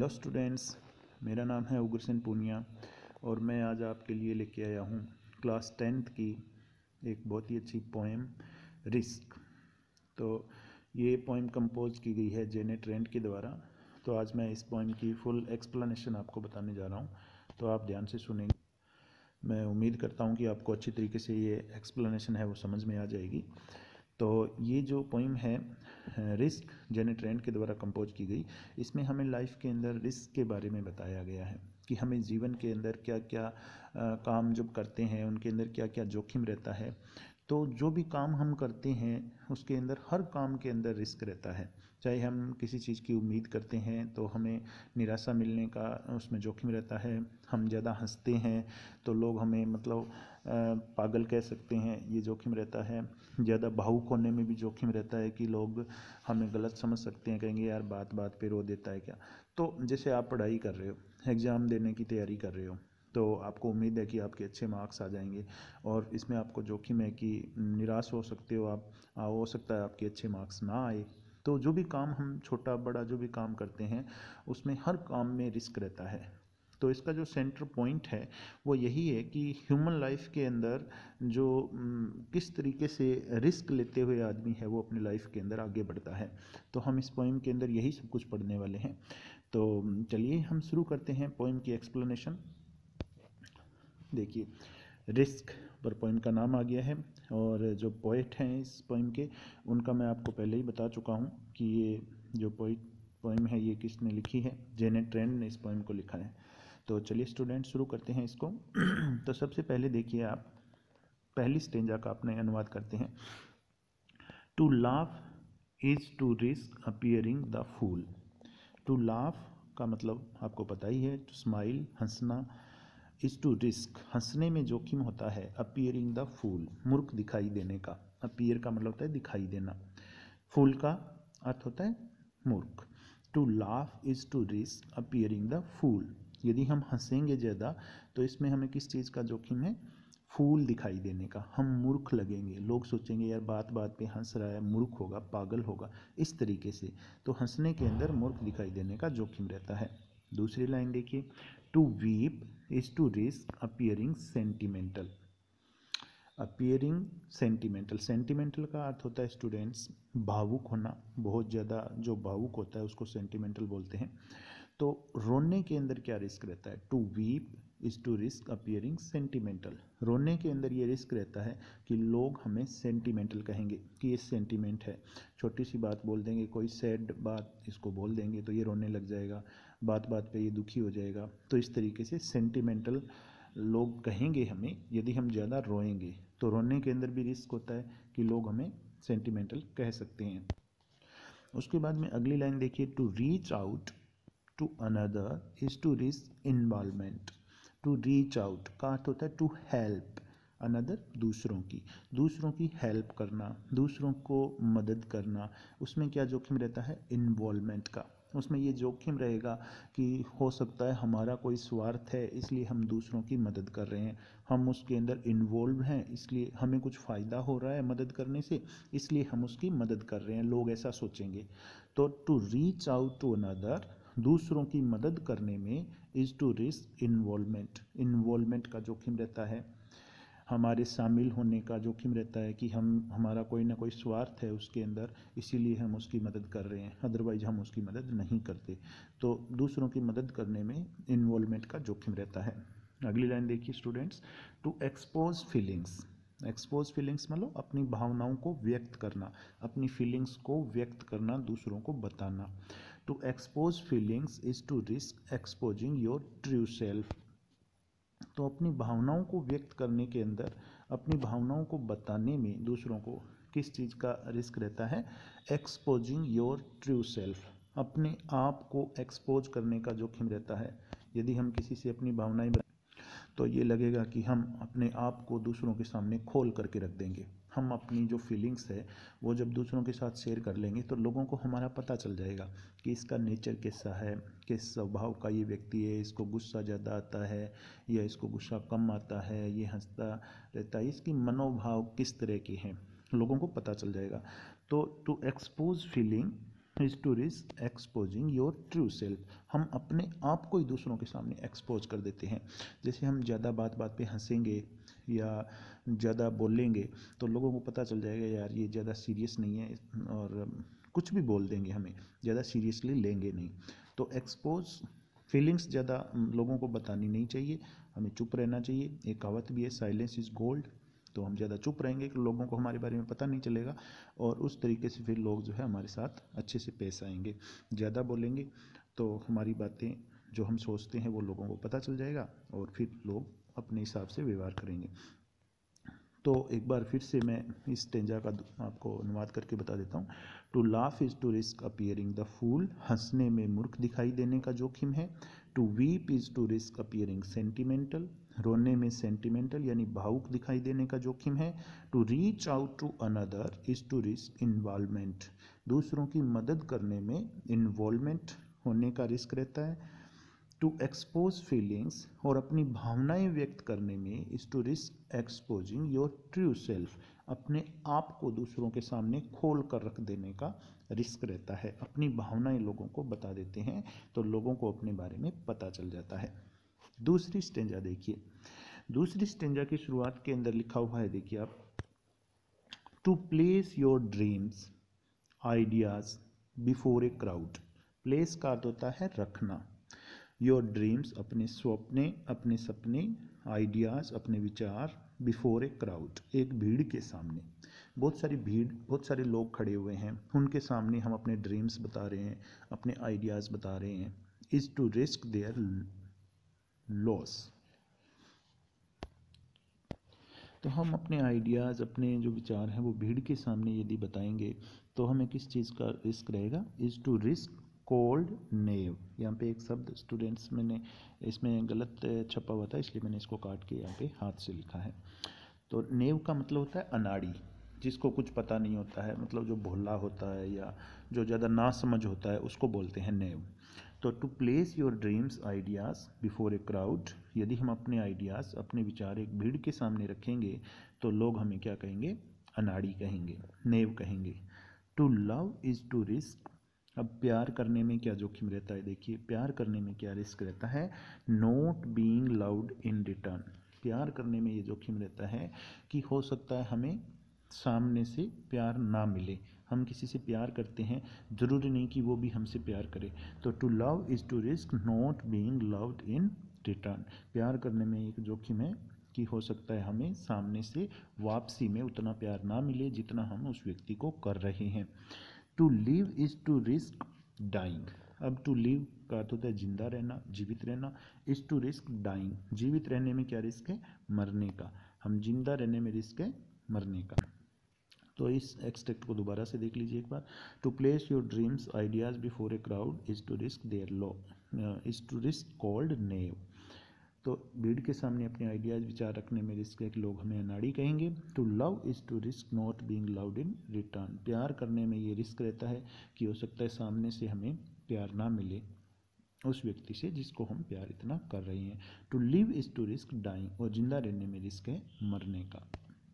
Hello students, मेरा नाम है उग्रसेन पूनिया और मैं आज आपके लिए लेके आया हूँ क्लास 10th की एक बहुत ही अच्छी पोएम रिस्क। तो ये पोएम कंपोज की गई है जेनेट ट्रेंट के द्वारा। तो आज मैं इस पोएम की फुल एक्सप्लेनेशन आपको बताने जा रहा हूँ, तो आप ध्यान से सुनेंगे। मैं उम्मीद करता हूँ कि आपको अच्छी तरीके से ये एक्सप्लेनेशन है वो समझ में आ जाएगी। तो ये जो पोइम है रिस्क जेनेट ट्रेंट के द्वारा कंपोज की गई, इसमें हमें लाइफ के अंदर रिस्क के बारे में बताया गया है कि हमें जीवन के अंदर क्या क्या काम जब करते हैं उनके अंदर क्या क्या जोखिम रहता है। तो जो भी काम हम करते हैं उसके अंदर हर काम के अंदर रिस्क रहता है। चाहे हम किसी चीज़ की उम्मीद करते हैं तो हमें निराशा मिलने का उसमें जोखिम रहता है। हम ज़्यादा हंसते हैं तो लोग हमें पागल कह सकते हैं, ये जोखिम रहता है। ज़्यादा भावुक होने में भी जोखिम रहता है कि लोग हमें गलत समझ सकते हैं, कहेंगे यार बात बात पे रो देता है क्या। तो जैसे आप पढ़ाई कर रहे हो, एग्ज़ाम देने की तैयारी कर रहे हो, तो आपको उम्मीद है कि आपके अच्छे मार्क्स आ जाएंगे और इसमें आपको जोखिम है कि निराश हो सकते हो आप। हो सकता है आपके अच्छे मार्क्स ना आए। तो जो भी काम हम छोटा बड़ा जो भी काम करते हैं उसमें हर काम में रिस्क रहता है। तो इसका जो सेंटर पॉइंट है वो यही है कि ह्यूमन लाइफ के अंदर जो किस तरीके से रिस्क लेते हुए आदमी है वो अपनी लाइफ के अंदर आगे बढ़ता है। तो हम इस पोइम के अंदर यही सब कुछ पढ़ने वाले हैं। तो चलिए हम शुरू करते हैं पोइम की एक्सप्लेनेशन। देखिए, रिस्क पर पोइम का नाम आ गया है और जो पोइट हैं इस पोइम के उनका मैं आपको पहले ही बता चुका हूँ कि ये जो पोइम है ये किसने लिखी है। जेनेट ट्रेंट ने इस पोइम को लिखा है। तो चलिए स्टूडेंट शुरू करते हैं इसको। तो सबसे पहले देखिए, आप पहली स्टेंजा का अपने अनुवाद करते हैं। To laugh is to risk appearing the fool. To laugh का मतलब आपको पता ही है, टू स्माइल हंसना। इज टू रिस्क हंसने में जोखिम होता है। अपीयरिंग द फूल मूर्ख दिखाई देने का। अपीयर का मतलब होता है दिखाई देना, फूल का अर्थ होता है मूर्ख। To laugh is to risk appearing the fool. यदि हम हंसेंगे ज़्यादा तो इसमें हमें किस चीज़ का जोखिम है? फूल दिखाई देने का। हम मूर्ख लगेंगे, लोग सोचेंगे यार बात बात पे हंस रहा है, मूर्ख होगा, पागल होगा, इस तरीके से। तो हंसने के अंदर मूर्ख दिखाई देने का जोखिम रहता है। दूसरी लाइन देखिए, to weep is to risk appearing sentimental. Appearing sentimental, sentimental का अर्थ होता है स्टूडेंट्स भावुक होना। बहुत ज़्यादा जो भावुक होता है उसको सेंटिमेंटल बोलते हैं। तो रोने के अंदर क्या रिस्क रहता है? To weep is to risk appearing sentimental. रोने के अंदर ये रिस्क रहता है कि लोग हमें सेंटिमेंटल कहेंगे कि ये सेंटिमेंट है। छोटी सी बात बोल देंगे, कोई सैड बात इसको बोल देंगे तो ये रोने लग जाएगा, बात बात पे ये दुखी हो जाएगा। तो इस तरीके से सेंटिमेंटल लोग कहेंगे हमें यदि हम ज़्यादा रोएंगे। तो रोने के अंदर भी रिस्क होता है कि लोग हमें सेंटिमेंटल कह सकते हैं। उसके बाद में अगली लाइन देखिए, to reach out to another is to risk involvement. To reach out का अर्थ होता है टू हेल्प अनदर, दूसरों की हेल्प करना, दूसरों को मदद करना। उसमें क्या जोखिम रहता है? इन्वॉल्वमेंट का। उसमें ये जोखिम रहेगा कि हो सकता है हमारा कोई स्वार्थ है इसलिए हम दूसरों की मदद कर रहे हैं, हम उसके अंदर इन्वॉल्व हैं इसलिए हमें कुछ फ़ायदा हो रहा है मदद करने से, इसलिए हम उसकी मदद कर रहे हैं, लोग ऐसा सोचेंगे। तो to reach out to another, दूसरों की मदद करने में, is to risk involvement, involvement का जोखिम रहता है, हमारे शामिल होने का जोखिम रहता है कि हमारा कोई ना कोई स्वार्थ है उसके अंदर, इसीलिए हम उसकी मदद कर रहे हैं, अदरवाइज हम उसकी मदद नहीं करते। तो दूसरों की मदद करने में इन्वॉल्वमेंट का जोखिम रहता है। अगली लाइन देखिए students, to expose feelings. Expose feelings मतलब अपनी भावनाओं को व्यक्त करना, अपनी फीलिंग्स को व्यक्त करना, दूसरों को बताना। To expose feelings is to risk exposing your true self. तो अपनी भावनाओं को व्यक्त करने के अंदर, अपनी भावनाओं को बताने में दूसरों को किस चीज़ का रिस्क रहता है? एक्सपोजिंग योर ट्रू सेल्फ, अपने आप को एक्सपोज करने का जोखिम रहता है। यदि हम किसी से अपनी भावनाएं तो ये लगेगा कि हम अपने आप को दूसरों के सामने खोल करके रख देंगे। हम अपनी जो फीलिंग्स है वो जब दूसरों के साथ शेयर कर लेंगे तो लोगों को हमारा पता चल जाएगा कि इसका नेचर कैसा है, किस स्वभाव का ये व्यक्ति है, इसको गुस्सा ज़्यादा आता है या इसको गुस्सा कम आता है, ये हंसता रहता है, इसकी मनोभाव किस तरह के हैं, लोगों को पता चल जाएगा। तो to expose feeling is to risk exposing your true self. हम अपने आप को ही दूसरों के सामने एक्सपोज कर देते हैं। जैसे हम ज़्यादा बात बात पे हंसेंगे या ज़्यादा बोलेंगे तो लोगों को पता चल जाएगा यार ये ज़्यादा सीरियस नहीं है, और कुछ भी बोल देंगे, हमें ज़्यादा सीरियसली लेंगे नहीं। तो एक्सपोज फीलिंग्स ज़्यादा लोगों को बतानी नहीं चाहिए, हमें चुप रहना चाहिए। एक कहावत भी है, साइलेंस इज़ गोल्ड। तो हम ज़्यादा चुप रहेंगे कि लोगों को हमारे बारे में पता नहीं चलेगा, और उस तरीके से फिर लोग जो है हमारे साथ अच्छे से पेश आएंगे। ज़्यादा बोलेंगे तो हमारी बातें जो हम सोचते हैं वो लोगों को पता चल जाएगा, और फिर लोग अपने हिसाब से व्यवहार करेंगे। तो एक बार फिर से मैं इस स्टेंजा का आपको अनुवाद करके बता देता हूँ। To laugh is to risk appearing the fool. हंसने में मूर्ख दिखाई देने का जोखिम है। To weep is to risk appearing sentimental. रोने में सेंटिमेंटल यानी भावुक दिखाई देने का जोखिम है। To reach out to another is to risk involvement. दूसरों की मदद करने में इन्वॉल्वमेंट होने का रिस्क रहता है। टू एक्सपोज फीलिंग्स, और अपनी भावनाएं व्यक्त करने में is to risk exposing your true self. अपने आप को दूसरों के सामने खोल कर रख देने का रिस्क रहता है। अपनी भावनाएं लोगों को बता देते हैं तो लोगों को अपने बारे में पता चल जाता है। दूसरी स्टेंजा देखिए। दूसरी स्टेंजा की शुरुआत के अंदर लिखा हुआ है, देखिए आप, to place your dreams ideas before a crowd. Place का अर्थ होता है रखना। योर ड्रीम्स अपने स्वप्ने, अपने सपने, आइडियाज़ अपने विचार, बिफोर ए क्राउड एक भीड़ के सामने। बहुत सारी भीड़, बहुत सारे लोग खड़े हुए हैं, उनके सामने हम अपने ड्रीम्स बता रहे हैं, अपने आइडियाज़ बता रहे हैं। Is to risk their loss. तो हम अपने आइडियाज़, अपने जो विचार हैं वो भीड़ के सामने यदि बताएंगे तो हमें किस चीज़ का रिस्क रहेगा? Is to risk called naive. यहाँ पे एक शब्द स्टूडेंट्स मैंने इसमें गलत छपा हुआ था, इसलिए मैंने इसको काट के यहाँ पे हाथ से लिखा है। तो नेव का मतलब होता है अनाड़ी, जिसको कुछ पता नहीं होता है, मतलब जो भोला होता है या जो ज़्यादा ना समझ होता है उसको बोलते हैं नेव। तो to place your dreams ideas before a crowd, यदि हम अपने आइडियाज़, अपने विचार एक भीड़ के सामने रखेंगे तो लोग हमें क्या कहेंगे? अनाड़ी कहेंगे, नेव कहेंगे। To love is to risk. अब प्यार करने में क्या जोखिम रहता है? देखिए प्यार करने में क्या रिस्क रहता है? Not being loved in return. प्यार करने में ये जोखिम रहता है कि हो सकता है हमें सामने से प्यार ना मिले। हम किसी से प्यार करते हैं, ज़रूरी नहीं कि वो भी हमसे प्यार करे। तो to love is to risk not being loved in return. प्यार करने में एक जोखिम है कि हो सकता है हमें सामने से वापसी में उतना प्यार ना मिले जितना हम उस व्यक्ति को कर रहे हैं। To live is to risk dying. अब टू लिव का अर्थ होता है जिंदा रहना, जीवित रहना। इज़ टू रिस्क डाइंग, जीवित रहने में क्या रिस्क है? मरने का। हम जिंदा रहने में रिस्क है मरने का। तो इस एक्सट्रैक्ट को दोबारा से देख लीजिए एक बार। To place your dreams ideas before a crowd is to risk their loss, is to risk called naive. तो भीड़ के सामने अपने आइडियाज़, विचार रखने में रिस्क है कि लोग हमें अनाड़ी कहेंगे। To love is to risk not being loved in return. प्यार करने में ये रिस्क रहता है कि हो सकता है सामने से हमें प्यार ना मिले उस व्यक्ति से जिसको हम प्यार इतना कर रहे हैं। To live is to risk dying, और जिंदा रहने में रिस्क है मरने का।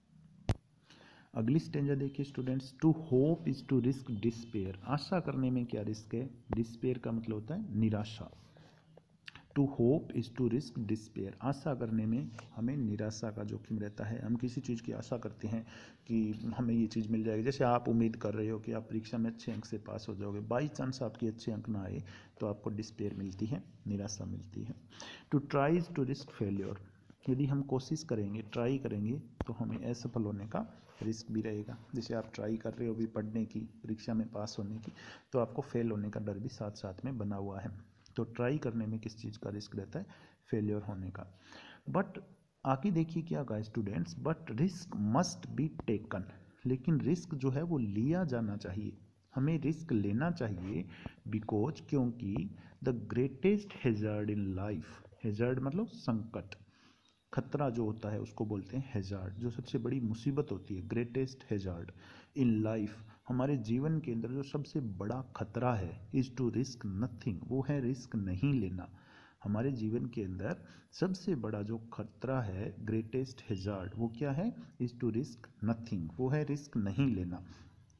अगली स्टेंजा देखिए students. To hope is to risk despair. आशा करने में क्या रिस्क है? डिस्पेयर का मतलब होता है निराशा। To hope is to risk despair. आशा करने में हमें निराशा का जोखिम रहता है। हम किसी चीज़ की आशा करते हैं कि हमें ये चीज़ मिल जाएगी। जैसे आप उम्मीद कर रहे हो कि आप परीक्षा में अच्छे अंक से पास हो जाओगे, बाई चांस आपके अच्छे अंक ना आए तो आपको डिस्पेयर मिलती है, निराशा मिलती है। To try is to risk failure. यदि हम कोशिश करेंगे, ट्राई करेंगे तो हमें असफल होने का रिस्क भी रहेगा। जैसे आप ट्राई कर रहे हो अभी पढ़ने की, परीक्षा में पास होने की, तो आपको फेल होने का डर भी साथ साथ में बना हुआ है। तो ट्राई करने में किस चीज़ का रिस्क रहता है? फेलियर होने का। बट आगे देखिए क्या कहा students, but risk must be taken. लेकिन रिस्क जो है वो लिया जाना चाहिए, हमें रिस्क लेना चाहिए। बिकॉज, क्योंकि the greatest hazard in life, hazard मतलब संकट, खतरा जो होता है उसको बोलते हैं हैज़ार्ड। जो सबसे बड़ी मुसीबत होती है, ग्रेटेस्ट हैज़ार्ड इन लाइफ, हमारे जीवन के अंदर जो सबसे बड़ा खतरा है, इज़ टू रिस्क नथिंग, वो है रिस्क नहीं लेना। हमारे जीवन के अंदर सबसे बड़ा जो खतरा है, ग्रेटेस्ट हैज़ार्ड, वो क्या है? इज़ टू रिस्क नथिंग, वो है रिस्क नहीं लेना।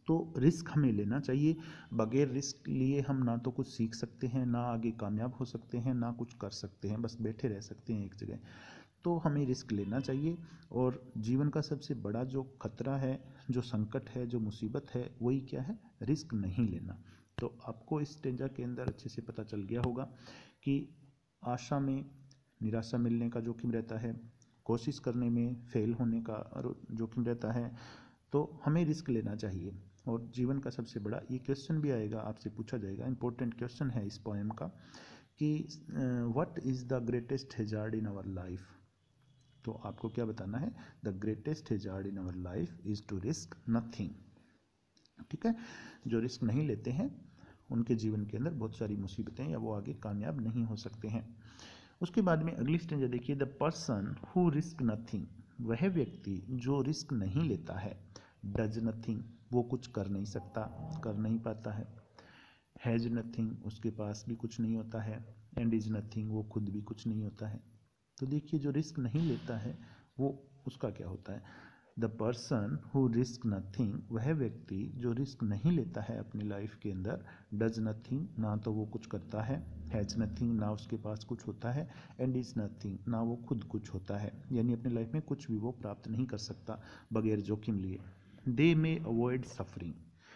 तो रिस्क हमें लेना चाहिए। बगैर रिस्क लिए हम ना तो कुछ सीख सकते हैं, ना आगे कामयाब हो सकते हैं, ना कुछ कर सकते हैं, बस बैठे रह सकते हैं एक जगह। तो हमें रिस्क लेना चाहिए। और जीवन का सबसे बड़ा जो खतरा है, जो संकट है, जो मुसीबत है, वही क्या है? रिस्क नहीं लेना। तो आपको इस स्टेंजा के अंदर अच्छे से पता चल गया होगा कि आशा में निराशा मिलने का जोखिम रहता है, कोशिश करने में फेल होने का जोखिम रहता है। तो हमें रिस्क लेना चाहिए। और जीवन का सबसे बड़ा, ये क्वेश्चन भी आएगा, आपसे पूछा जाएगा, इंपॉर्टेंट क्वेश्चन है इस पोएम का, कि what is the greatest hazard in our life. तो आपको क्या बताना है? The greatest hazard in our life is to risk nothing. ठीक है, जो रिस्क नहीं लेते हैं उनके जीवन के अंदर बहुत सारी मुसीबतें, या वो आगे कामयाब नहीं हो सकते हैं। उसके बाद में अगली स्टेंजा देखिए, the person who risk nothing, वह व्यक्ति जो रिस्क नहीं लेता है, डज नथिंग, वो कुछ कर नहीं सकता, कर नहीं पाता है, हैज नथिंग, उसके पास भी कुछ नहीं होता है, एंड इज नथिंग, वो खुद भी कुछ नहीं होता है। तो देखिए, जो रिस्क नहीं लेता है वो उसका क्या होता है? The person who risk nothing, वह व्यक्ति जो रिस्क नहीं लेता है अपनी लाइफ के अंदर, डज नथिंग, ना तो वो कुछ करता है, हैज नथिंग, ना उसके पास कुछ होता है, एंड इज नथिंग, ना वो खुद कुछ होता है, यानी अपनी लाइफ में कुछ भी वो प्राप्त नहीं कर सकता बगैर जोखिम लिए। दे मे अवॉइड सफरिंग।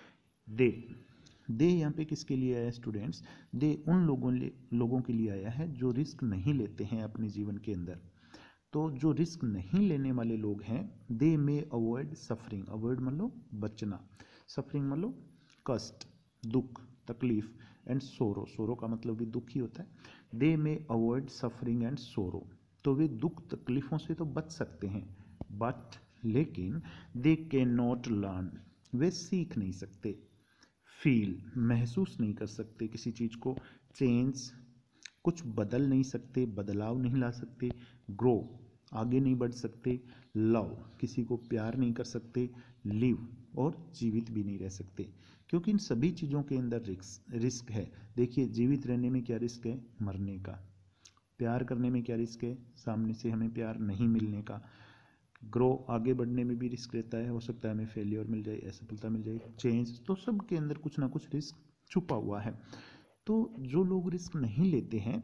दे यहाँ पे किसके लिए आया स्टूडेंट्स? दे उन लोगों के लिए आया है जो रिस्क नहीं लेते हैं अपने जीवन के अंदर। तो जो रिस्क नहीं लेने वाले लोग हैं, they may avoid suffering, avoid मतलब बचना, सफरिंग मतलब कष्ट, दुख, तकलीफ, एंड सोरो, सोरो का मतलब भी दुख ही होता है। They may avoid suffering and sorrow, तो वे दुख तकलीफों से तो बच सकते हैं, बट लेकिन दे कैन नॉट लर्न, वे सीख नहीं सकते, फील महसूस नहीं कर सकते किसी चीज़ को, चेंज कुछ बदल नहीं सकते, बदलाव नहीं ला सकते, ग्रो आगे नहीं बढ़ सकते, लव किसी को प्यार नहीं कर सकते, लिव और जीवित भी नहीं रह सकते, क्योंकि इन सभी चीज़ों के अंदर रिस्क है। देखिए, जीवित रहने में क्या रिस्क है? मरने का। प्यार करने में क्या रिस्क है? सामने से हमें प्यार नहीं मिलने का। ग्रो आगे बढ़ने में भी रिस्क रहता है, हो सकता है हमें फेलियर मिल जाए, असफलता मिल जाए, चेंज, तो सब के अंदर कुछ ना कुछ रिस्क छुपा हुआ है। तो जो लोग रिस्क नहीं लेते हैं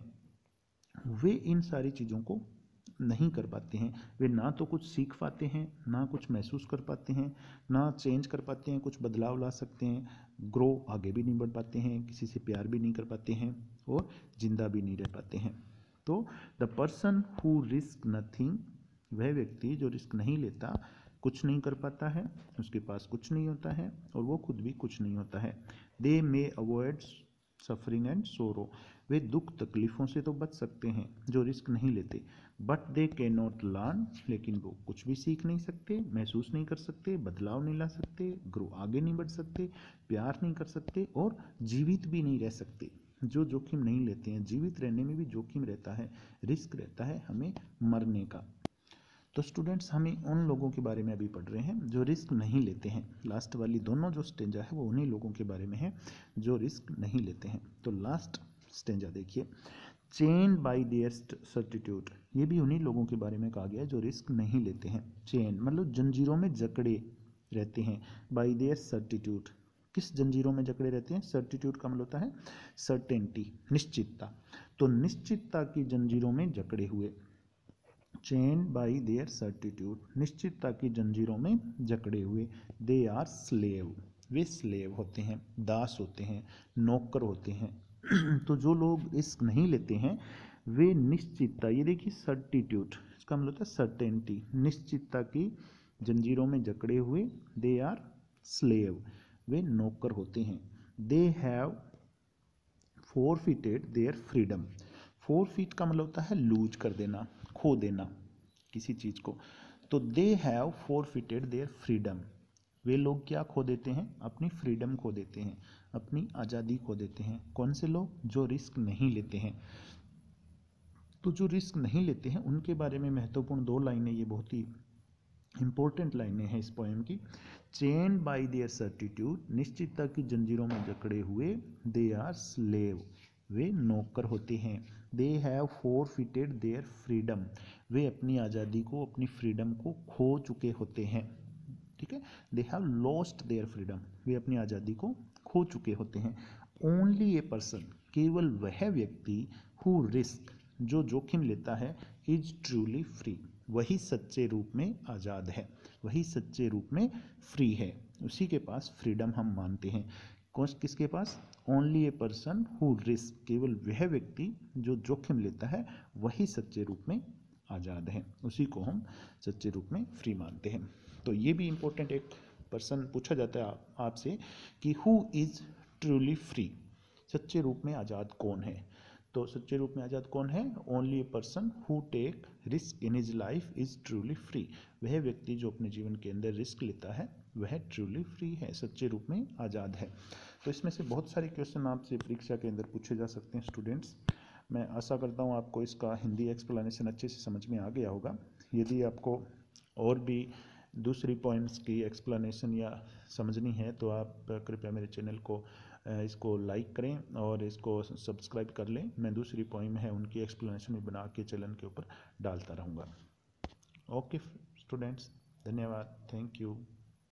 वे इन सारी चीज़ों को नहीं कर पाते हैं। वे ना तो कुछ सीख पाते हैं, ना कुछ महसूस कर पाते हैं, ना चेंज कर पाते हैं, कुछ बदलाव ला सकते हैं, ग्रो आगे भी नहीं बढ़ पाते हैं, किसी से प्यार भी नहीं कर पाते हैं, और जिंदा भी नहीं रह पाते हैं। तो the person who risk nothing, वह व्यक्ति जो रिस्क नहीं लेता, कुछ नहीं कर पाता है, उसके पास कुछ नहीं होता है, और वो खुद भी कुछ नहीं होता है। They may avoid suffering and sorrow, वे दुख तकलीफ़ों से तो बच सकते हैं जो रिस्क नहीं लेते, but they can not learn, लेकिन वो कुछ भी सीख नहीं सकते, महसूस नहीं कर सकते, बदलाव नहीं ला सकते, ग्रो आगे नहीं बढ़ सकते, प्यार नहीं कर सकते, और जीवित भी नहीं रह सकते। जो जोखिम नहीं लेते हैं, जीवित रहने में भी जोखिम रहता है, रिस्क रहता है हमें मरने का। तो स्टूडेंट्स, हमें उन लोगों के बारे में अभी पढ़ रहे हैं जो रिस्क नहीं लेते हैं। लास्ट वाली दोनों जो स्टेंजा है वो उन्हीं लोगों के बारे में है जो रिस्क नहीं लेते हैं। तो लास्ट स्टेंजा देखिए, चेन बाय देयर सर्टिट्यूड, ये भी उन्हीं लोगों के बारे में कहा गया है जो रिस्क नहीं लेते हैं। चेन मतलब जंजीरों में जकड़े रहते हैं, बाय देयर सर्टिट्यूड, किस जंजीरों में जकड़े रहते हैं? सर्टिट्यूड का मतलब होता है सर्टेनिटी, निश्चितता। तो निश्चितता की जंजीरों में जकड़े हुए, चेन बाई देयर सर्टिट्यूड, निश्चितता की जंजीरों में जकड़े हुए। दे आर स्लेव, वे स्लेव होते हैं, दास होते हैं, नौकर होते हैं। तो जो लोग रिस्क नहीं लेते हैं वे निश्चितता, ये देखिए सर्टिट्यूड, इसका मतलब होता है सर्टेनिटी, निश्चितता की जंजीरों में जकड़े हुए। दे आर स्लेव, वे नौकर होते हैं। They have forfeited their freedom, forfeit का मतलब होता है लूज कर देना, खो देना किसी चीज़ को। तो they have forfeited their freedom, वे लोग क्या खो देते हैं? अपनी फ्रीडम खो देते हैं, अपनी आज़ादी खो देते हैं। कौन से लोग? जो रिस्क नहीं लेते हैं। तो जो रिस्क नहीं लेते हैं उनके बारे में महत्वपूर्ण दो लाइनें, ये बहुत ही इंपॉर्टेंट लाइनें हैं इस पोएम की। चेन बाय देयर सर्टिट्यूड, निश्चितता की जंजीरों में जकड़े हुए। दे आर स्लेव, वे नौकर होते हैं। They have forfeited their freedom, वे अपनी आज़ादी को, अपनी फ्रीडम को खो चुके होते हैं। ठीक है, they have lost their freedom, वे अपनी आज़ादी को खो चुके होते हैं। ओनली ए पर्सन, केवल वह व्यक्ति, हु रिस्क, जो जोखिम लेता है, इज ट्रूली फ्री, वही सच्चे रूप में आज़ाद है, वही सच्चे रूप में फ्री है, उसी के पास फ्रीडम हम मानते हैं। किसके पास? Only a person who risk, केवल वह व्यक्ति जो जोखिम लेता है वही सच्चे रूप में आज़ाद है, उसी को हम सच्चे रूप में फ्री मानते हैं। तो ये भी इम्पोर्टेंट एक पर्सन पूछा जाता है आपसे कि हु इज़ ट्रूली फ्री, सच्चे रूप में आज़ाद कौन है? तो सच्चे रूप में आज़ाद कौन है? Only a person who take risk in his life is truly free, वह व्यक्ति जो अपने जीवन के अंदर रिस्क लेता है वह ट्रूली फ्री है, सच्चे रूप में आज़ाद है। तो इसमें से बहुत सारे क्वेश्चन आपसे परीक्षा के अंदर पूछे जा सकते हैं स्टूडेंट्स। मैं आशा करता हूँ आपको इसका हिंदी एक्सप्लेनेशन अच्छे से समझ में आ गया होगा। यदि आपको और भी दूसरी पॉइंट्स की एक्सप्लेनेशन या समझनी है तो आप कृपया मेरे चैनल को इसको लाइक करें और इसको सब्सक्राइब कर लें। मैं दूसरी पॉइंट है उनकी एक्सप्लेनेशन भी बना के चैनल के ऊपर डालता रहूँगा। ओके स्टूडेंट्स, धन्यवाद, थैंक यू।